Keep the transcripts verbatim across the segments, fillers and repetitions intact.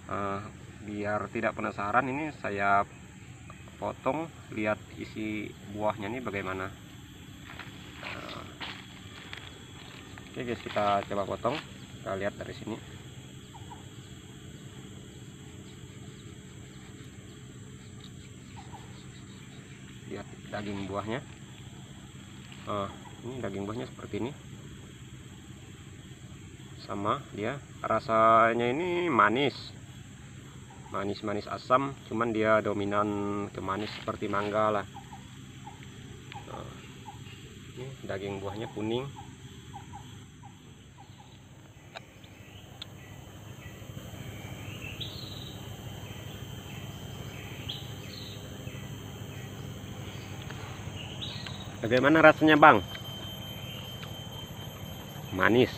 Uh, biar tidak penasaran, ini saya potong, lihat isi buahnya nih bagaimana. Uh, Oke guys, kita coba potong. Kita lihat dari sini. Lihat daging buahnya. Uh, ini daging buahnya seperti ini. Sama dia rasanya ini manis. Manis-manis asam, cuman dia dominan ke manis seperti mangga lah. Nah, ini daging buahnya kuning. Bagaimana rasanya, Bang? Manis.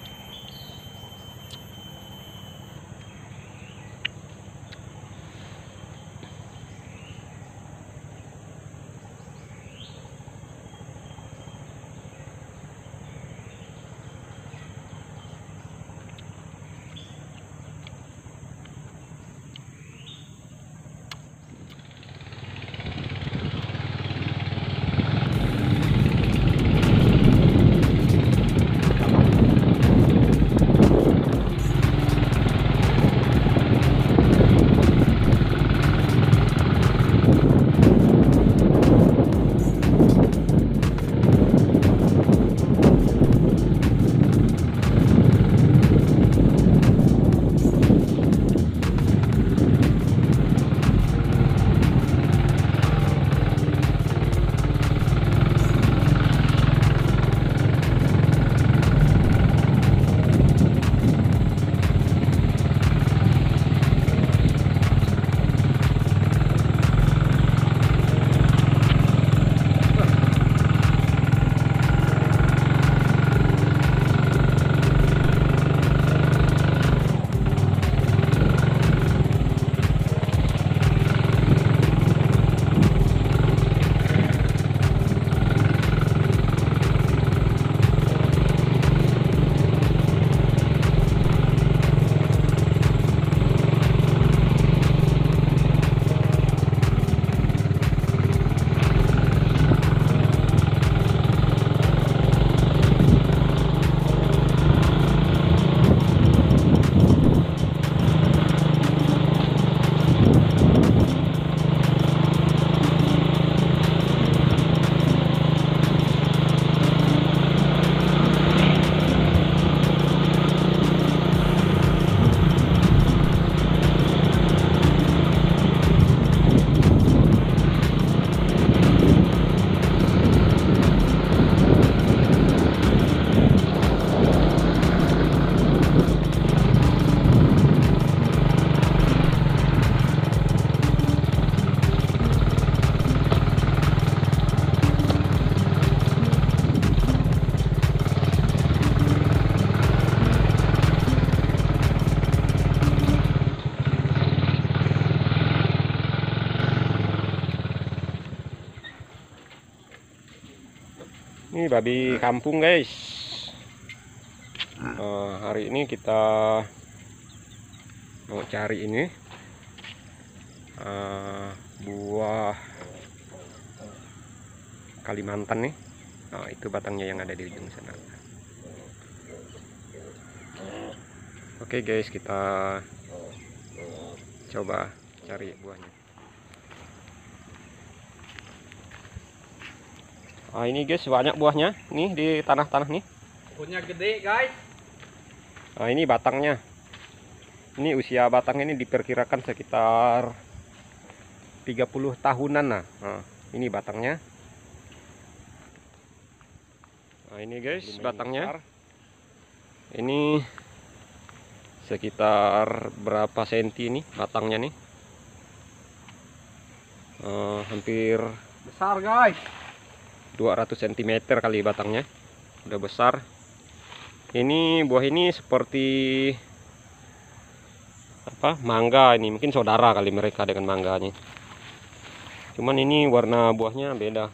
Ini babi kampung guys. Uh, hari ini kita mau cari ini uh, buah Kalimantan nih. Nah, itu batangnya yang ada di ujung sana. Oke guys, kita coba cari buahnya. Nah, ini guys, banyak buahnya nih di tanah-tanah nih. Punya gede guys. Nah, ini batangnya. Ini usia batang ini diperkirakan sekitar tiga puluh tahunan. Nah, nah ini batangnya. Nah, ini guys batangnya. Ini sekitar berapa senti ini batangnya nih? Uh, hampir besar guys. dua ratus sentimeter kali batangnya. Udah besar. Ini buah ini seperti apa? Mangga ini, mungkin saudara kali mereka dengan mangganya. Cuman ini warna buahnya beda.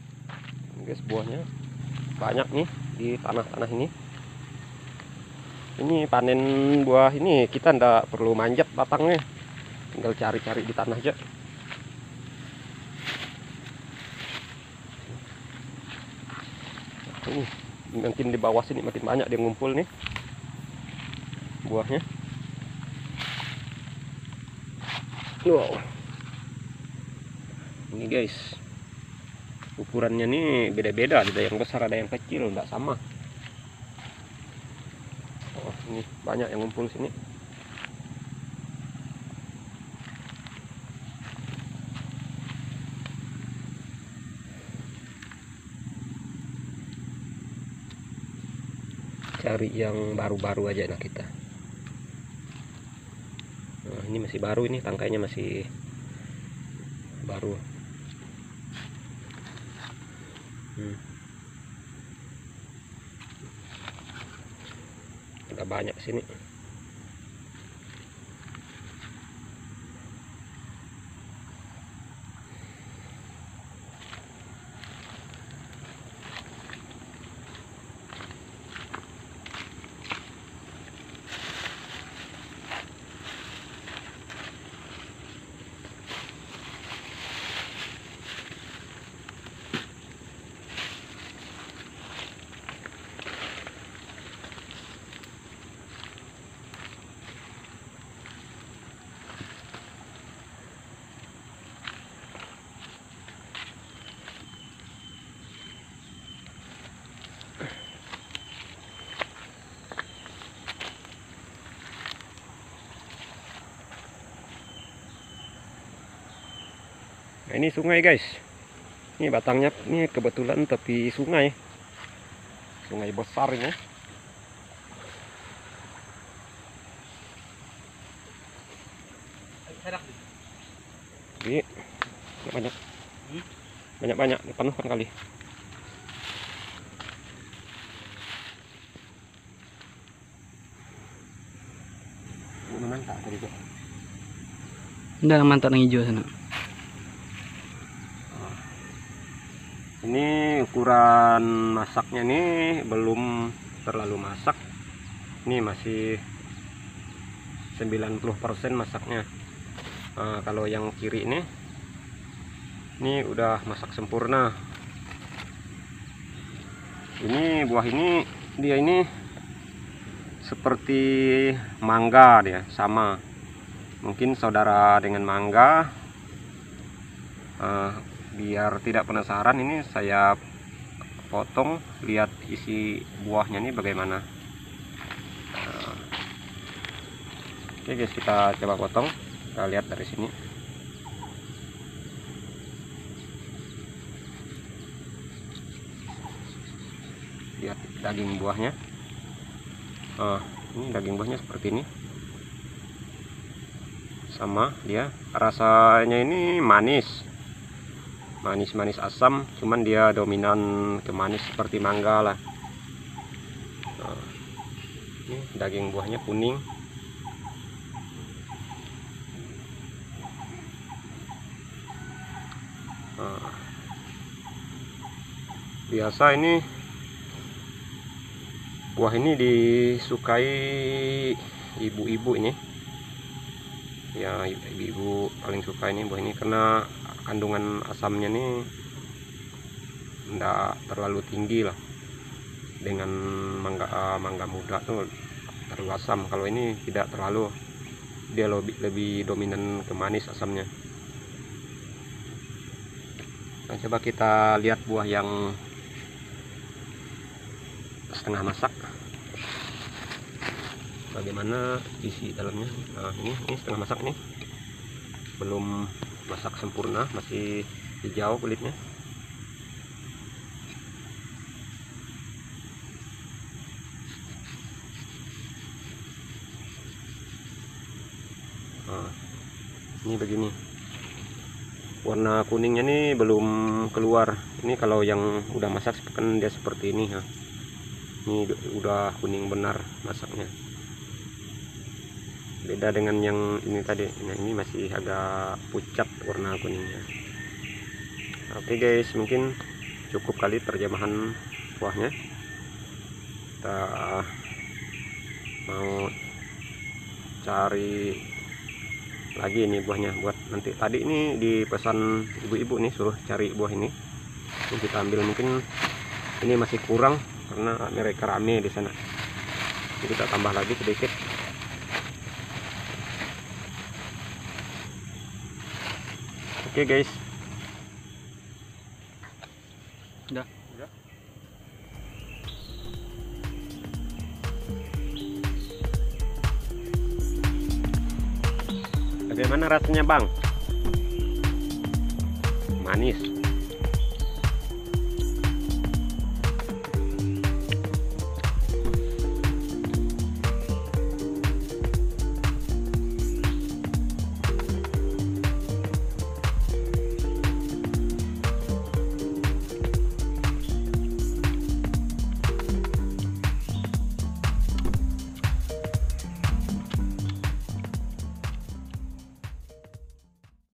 Guys, buahnya banyak nih di tanah-tanah ini. Ini panen buah ini kita ndak perlu manjat batangnya, tinggal cari-cari di tanah aja. Ini makin di bawah sini makin banyak dia ngumpul nih buahnya. Wow, ini guys, ukurannya nih beda-beda, ada yang besar ada yang kecil, nggak sama. Oh, ini banyak yang ngumpul sini. Cari yang baru-baru aja lah kita. Nah, ini masih baru, ini tangkainya masih baru. Hmm. Ada banyak sini. Nah, ini sungai guys. Ini batangnya ini kebetulan tepi sungai. Sungai besar ini. Ini banyak. Banyak-banyak dipenuhkan kali. Mantap tadi kok. Udah mantap yang hijau sana. Ini ukuran masaknya nih belum terlalu masak. Ini masih sembilan puluh persen masaknya. Nah, kalau yang kiri ini ini udah masak sempurna. Ini buah ini dia ini seperti mangga, dia sama. Mungkin saudara dengan mangga. Uh, biar tidak penasaran, ini saya potong, lihat isi buahnya ini bagaimana. Nah, oke guys, kita coba potong, kita lihat dari sini. Lihat daging buahnya. Nah, ini daging buahnya seperti ini, sama dia rasanya ini manis manis-manis asam, cuman dia dominan ke manis seperti mangga lah. Nah, ini daging buahnya kuning. Nah, biasa ini buah ini disukai ibu-ibu ini ya, ibu-ibu paling suka ini buah ini karena kandungan asamnya nih enggak terlalu tinggi lah. Dengan mangga uh, mangga muda tuh terlalu asam, kalau ini tidak terlalu, dia lebih lebih dominan ke manis asamnya. Nah, coba kita lihat buah yang setengah masak bagaimana isi dalamnya. Nah, ini ini setengah masak nih, belum masak sempurna, masih hijau kulitnya. Nah, ini begini, warna kuningnya nih belum keluar. Ini kalau yang udah masak kan dia seperti ini ya. Ini udah kuning benar masaknya, beda dengan yang ini tadi. Nah, ini masih agak pucat warna kuningnya. Oke guys, mungkin cukup kali terjemahan buahnya. Kita mau cari lagi ini buahnya buat nanti. Tadi ini dipesan ibu-ibu nih suruh cari buah ini, ini kita ambil. Mungkin ini masih kurang karena mereka rame di sana, jadi kita tambah lagi sedikit. Oke guys, Udah. Udah. Bagaimana rasanya bang? Manis.